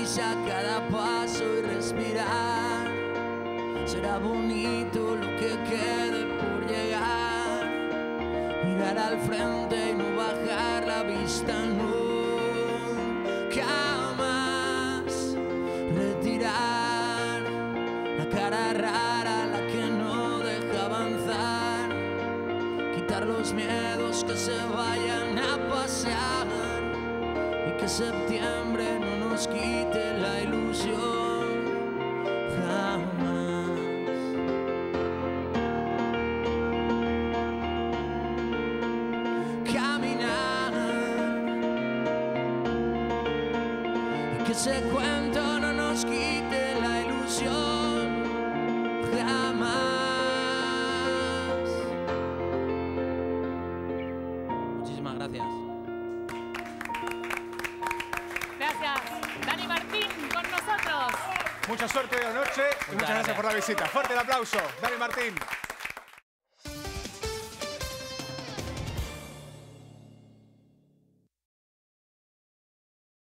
prisa cada paso y respirar. Será bonito lo que quede por llegar. Mirar al frente y no bajar la vista nunca más. Retirar la cara rara, la que no deja avanzar. Quitar los miedos que se vayan a pasear. Y que septiembre no nos quite la ilusión jamás. Caminar y que ese cuento no nos quite la ilusión jamás. Muchísimas gracias. Gracias. Dani Martín con nosotros. Mucha suerte hoy de la noche y muchas gracias por la visita. Fuerte el aplauso, Dani Martín.